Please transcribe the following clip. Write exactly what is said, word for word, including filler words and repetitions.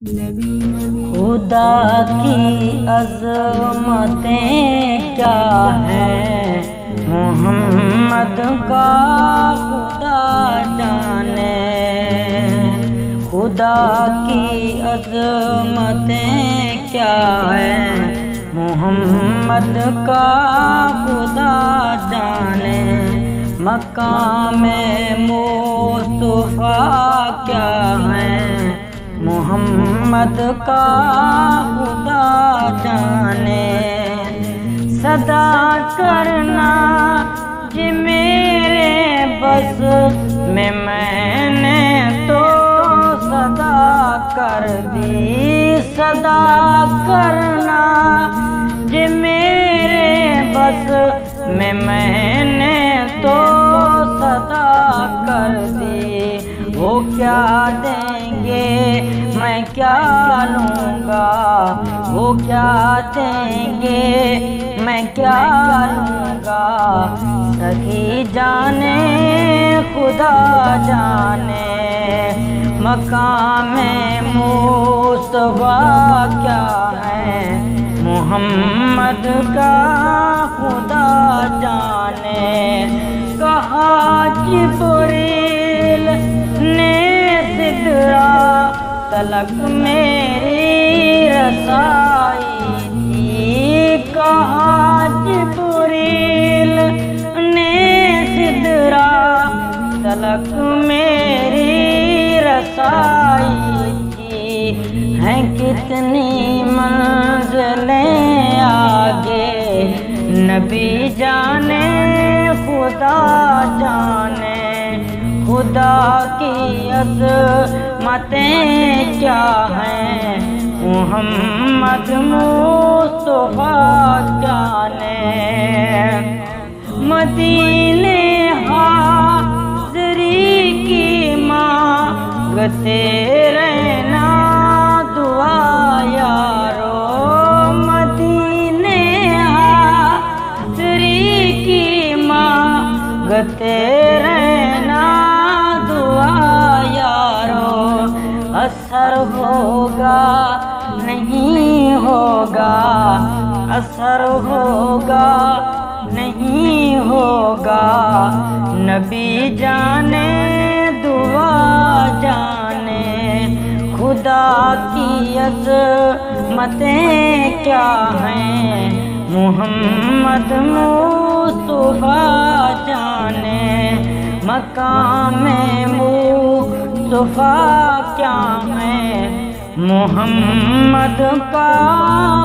خدا کی عظمتیں کیا ہیں، محمد کا خدا جانے۔ خدا کی عظمتیں کیا ہیں، محمد کا خدا جانے۔ مقام مصطفیٰ کیا ہے، محمد کا خدا جانے۔ صدا کرنا جی میرے بس میں، میں نے تو صدا کر دی۔ صدا کرنا جی میرے بس میں، میں نے تو صدا کر دی۔ وہ کیا دیں گے میں کیا لوں گا، وہ کیا دیں گے میں کیا لوں گا۔ سخی جانے خدا جانے، مقام مصطفیٰ کیا ہے، محمد کا خدا جانے۔ کہا جبریل نے سدرا تلک میری رسائی تھی۔ کہا جبریل نے سدرا تلک میری رسائی تھی۔ ہیں کتنی منزلیں آگے، نبی جانے خدا جانے۔ خدا کی عظمتیں کیا ہیں، محمد مصطفیٰ جانے۔ مدینے حاضری کی مانگتے رہنا دعا یارو۔ مدینے حاضری کی مانگتے رہنا اثر ہوگا نہیں ہوگا، اثر ہوگا نہیں ہوگا۔ نبی جانے دعا جانے۔ خدا کی عظمتیں کیا ہیں، محمد مصطفیٰ جانے۔ مقام مصطفیٰ کیا ہے، محمد کا